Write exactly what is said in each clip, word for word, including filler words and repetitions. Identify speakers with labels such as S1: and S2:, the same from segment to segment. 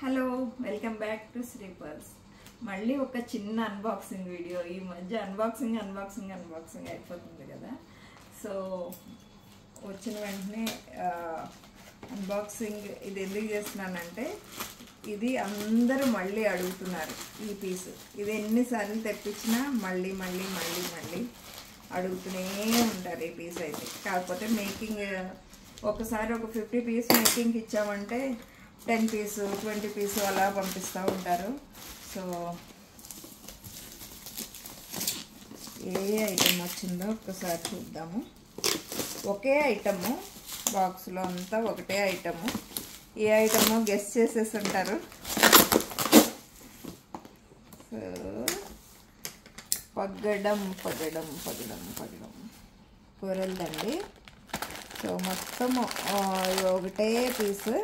S1: Hello welcome back to Sri pearls. మళ్ళీ ఒక చిన్న అన్బాక్సింగ్ వీడియో. ఈ మధ్య అన్బాక్సింగ్ అన్బాక్సింగ్ అన్బాక్సింగ్ అయిపోతుంది కదా. సో వచ్చిన వెంటనే అన్బాక్సింగ్ ఇది ఎందుకు చేస్తున్నానంటే, ఇది అందరూ మళ్ళీ అడుగుతున్నారు ఈ పీసు. ఇది ఎన్నిసార్లు తెప్పించినా మళ్ళీ మళ్ళీ మళ్ళీ మళ్ళీ అడుగుతూనే ఉంటారు ఈ పీస్ అయితే. కాకపోతే మేకింగ్ ఒకసారి ఒక ఫిఫ్టీ పీస్ మేకింగ్కి ఇచ్చామంటే టెన్ పీసు ట్వంటీ పీసు అలా పంపిస్తూ ఉంటారు. సో ఏ ఐటెం వచ్చిందో ఒక్కసారి చూద్దాము. ఒకే ఐటము బాక్స్లో అంతా ఒకటే ఐటము. ఏ ఐటమో గెస్ చేసేసి ఉంటారు. సో పగ్గడం పగడం పగడం పగడం కూరలదండి. సో మొత్తం ఒకటే పీసు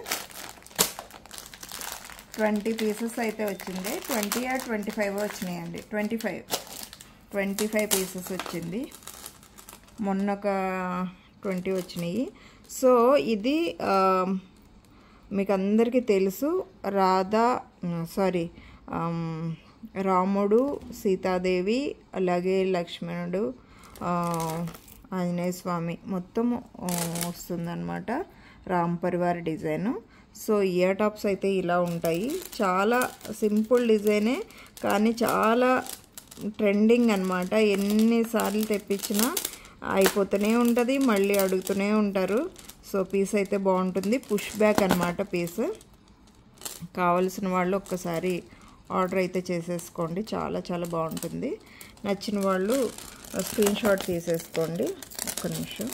S1: ట్వంటీ పీసెస్ అయితే వచ్చింది. ట్వంటీ ఆ ట్వంటీ ఫైవ్ వచ్చినాయండి. Twenty five twenty five pieces వచ్చింది. మొన్న ఒక ట్వంటీ వచ్చినాయి. సో ఇది మీకు అందరికీ తెలుసు, రాధా సారీ రాముడు సీతాదేవి అలాగే లక్ష్మణుడు ఆంజనేయ స్వామి మొత్తం వస్తుందన్నమాట, Ram Parivar design. So ear tops అయితే ఇలా ఉంటాయి. చాలా సింపుల్ డిజైనే కానీ చాలా ట్రెండింగ్ అనమాట. ఎన్నిసార్లు తెప్పించినా అయిపోతూనే ఉంటుంది, మళ్ళీ అడుగుతూనే ఉంటారు. సో పీస్ అయితే బాగుంటుంది. పుష్ బ్యాక్ అనమాట పీస్. కావలసిన వాళ్ళు ఒక్కసారి ఆర్డర్ అయితే చేసేసుకోండి. చాలా చాలా బాగుంటుంది. నచ్చిన వాళ్ళు స్క్రీన్ షాట్ తీసేసుకోండి. ఒక్క నిమిషం.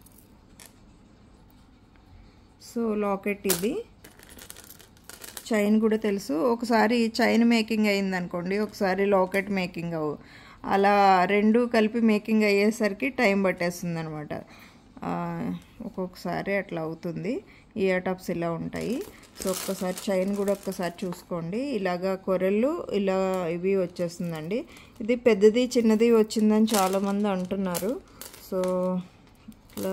S1: సో లాకెట్ ఇది. చైన్ కూడా తెలుసు. ఒకసారి చైన్ మేకింగ్ అయింది అనుకోండి, ఒకసారి లాకెట్ మేకింగ్ అవు అలా రెండు కలిపి మేకింగ్ అయ్యేసరికి టైం పట్టేస్తుంది అనమాట. ఒక్కొక్కసారి అట్లా అవుతుంది. ఇయర్ టాప్స్ ఇలా ఉంటాయి. సో ఒక్కసారి చైన్ కూడా ఒక్కసారి చూసుకోండి. ఇలాగా కొరెళ్ళు ఇలా ఇవి వచ్చేస్తుందండి. ఇది పెద్దది చిన్నది వచ్చిందని చాలామంది అంటున్నారు. సో ఇట్లా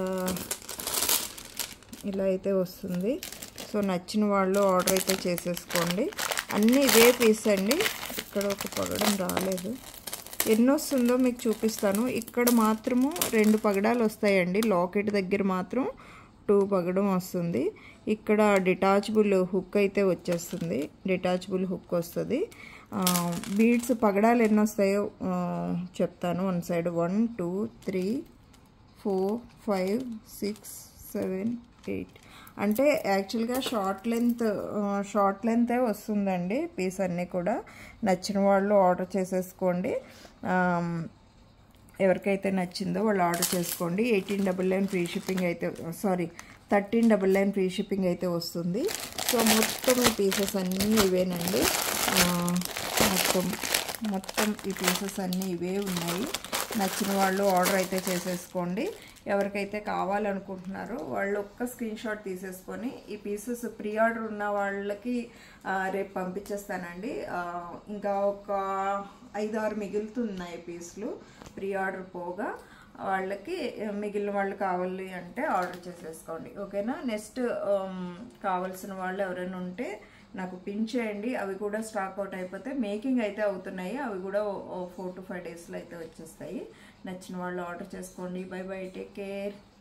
S1: ఇలా అయితే వస్తుంది. సో నచ్చిన వాళ్ళు ఆర్డర్ అయితే చేసేసుకోండి. అన్నీ ఇవే పీస్ అండి. ఇక్కడ ఒక పగడం రాలేదు, ఎన్ని వస్తుందో మీకు చూపిస్తాను. ఇక్కడ మాత్రము రెండు పగడాలు వస్తాయండి. లాకెట్ దగ్గర మాత్రం టూ పగడం వస్తుంది. ఇక్కడ డిటాచబుల్ హుక్ అయితే వచ్చేస్తుంది. డిటాచబుల్ హుక్ వస్తుంది. బీడ్స్ పగడాలు ఎన్ని వస్తాయో చెప్తాను. One side one two three four five six seven eight అంటే యాక్చువల్గా షార్ట్ లెంత్ షార్ట్ లెంతే వస్తుందండి పీస్ అన్నీ కూడా. నచ్చిన వాళ్ళు ఆర్డర్ చేసేసుకోండి. ఎవరికైతే నచ్చిందో వాళ్ళు ఆర్డర్ చేసుకోండి. Eighteen double nine free shipping అయితే sorry thirteen double nine free shipping అయితే వస్తుంది. సో మొత్తం ఈ పీసెస్ అన్నీ ఇవేనండి. మొత్తం మొత్తం ఈ పీసెస్ అన్నీ ఇవే ఉన్నాయి. నచ్చిన వాళ్ళు ఆర్డర్ అయితే చేసేసుకోండి. ఎవరికైతే కావాలనుకుంటున్నారో వాళ్ళు ఒక్క స్క్రీన్ షాట్ తీసేసుకొని ఈ పీసెస్ ప్రీ ఆర్డర్ ఉన్న వాళ్ళకి రేపు పంపించేస్తానండి. ఇంకా ఒక ఐదు ఆరు మిగులుతున్నాయి పీసులు ప్రీ ఆర్డర్ పోగా. వాళ్ళకి మిగిలిన వాళ్ళు కావాలి అంటే ఆర్డర్ చేసేసుకోండి. ఓకేనా. నెక్స్ట్ కావాల్సిన వాళ్ళు ఎవరైనా ఉంటే నాకు పిన్ చేయండి. అవి కూడా స్టాక్ అవుట్ అయిపోతే మేకింగ్ అయితే అవుతున్నాయి. అవి కూడా ఫోర్ టు ఫైవ్ డేస్లో అయితే వచ్చేస్తాయి. నచ్చిన వాళ్ళు ఆర్డర్ చేసుకోండి. Bye bye, take care.